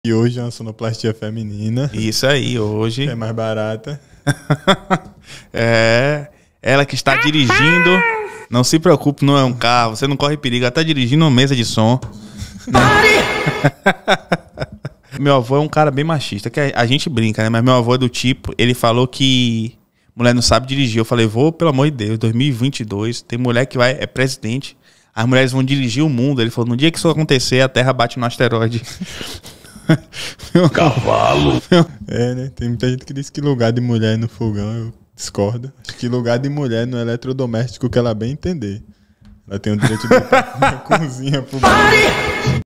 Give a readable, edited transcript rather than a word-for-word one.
E hoje é uma sonoplastia feminina. Isso aí, hoje. É mais barata. É. Ela que está dirigindo. Não se preocupe, não é um carro. Você não corre perigo. Ela está dirigindo uma mesa de som. Meu avô é um cara bem machista. Que a gente brinca, né? Mas meu avô é do tipo. Ele falou que mulher não sabe dirigir. Eu falei, vô, pelo amor de Deus, 2022. Tem mulher que é presidente. As mulheres vão dirigir o mundo. Ele falou, no dia que isso acontecer, a Terra bate no asteroide. Cavalo. É, né? Tem muita gente que diz que lugar de mulher no fogão, eu discordo. Acho que lugar de mulher no eletrodoméstico que ela bem entender. Ela tem o direito de estar na cozinha pro